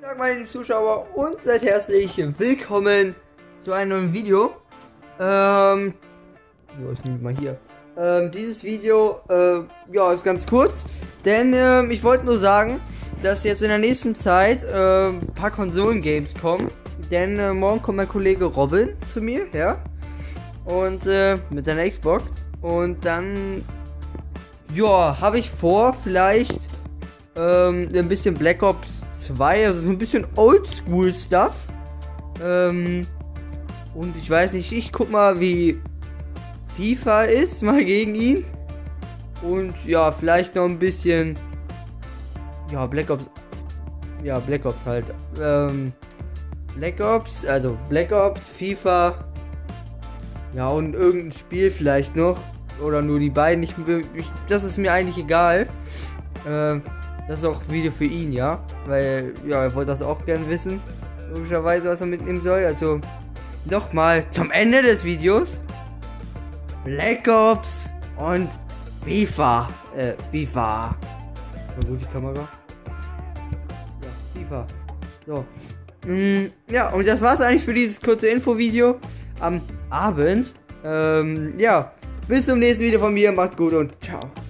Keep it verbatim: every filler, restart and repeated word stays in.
Tag, meine lieben Zuschauer, und seid herzlich willkommen zu einem neuen Video. Ähm, so, ich nehme mal hier. Ähm, dieses Video, äh, ja, ist ganz kurz, denn ähm, ich wollte nur sagen, dass jetzt in der nächsten Zeit äh, ein paar Konsolen-Games kommen. Denn äh, morgen kommt mein Kollege Robin zu mir, ja, und äh, mit seiner Xbox. Und dann, ja, habe ich vor, vielleicht ähm, ein bisschen Black Ops zwei, also so ein bisschen Oldschool-Stuff. Ähm, und ich weiß nicht, ich guck mal, wie FIFA ist, mal gegen ihn. Und ja, vielleicht noch ein bisschen, ja, Black Ops, ja, Black Ops halt. Ähm, Black Ops, also Black Ops, FIFA, ja, und irgendein Spiel vielleicht noch. Oder nur die beiden, ich, ich, das ist mir eigentlich egal. Ähm, das ist auch ein Video für ihn, ja. Weil, ja, er wollte das auch gern wissen. Logischerweise, was er mitnehmen soll. Also, nochmal zum Ende des Videos. Black Ops und FIFA. Äh, FIFA. War gut die Kamera. Ja, FIFA. So. Mm, ja, und das war's eigentlich für dieses kurze Infovideo am Abend. Ähm, ja. Bis zum nächsten Video von mir. Macht's gut und ciao.